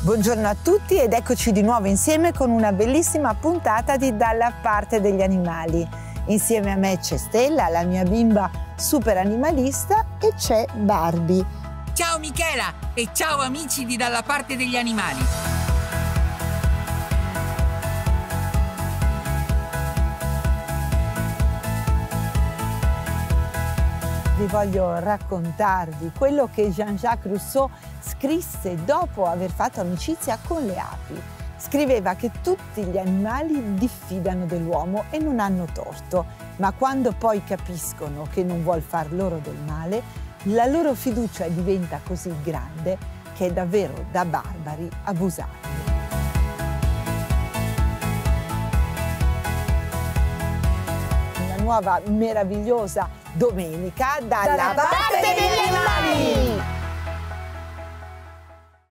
Buongiorno a tutti ed eccoci di nuovo insieme con una bellissima puntata di Dalla parte degli animali. Insieme a me c'è Stella, la mia bimba super animalista, e c'è Barbie. Ciao Michela e ciao amici di Dalla parte degli animali. Vi voglio raccontarvi quello che Jean-Jacques Rousseau scrisse dopo aver fatto amicizia con le api. Scriveva che tutti gli animali diffidano dell'uomo e non hanno torto, ma quando poi capiscono che non vuol far loro del male, la loro fiducia diventa così grande che è davvero da barbari abusarli. Una nuova meravigliosa domenica dalla parte degli animali!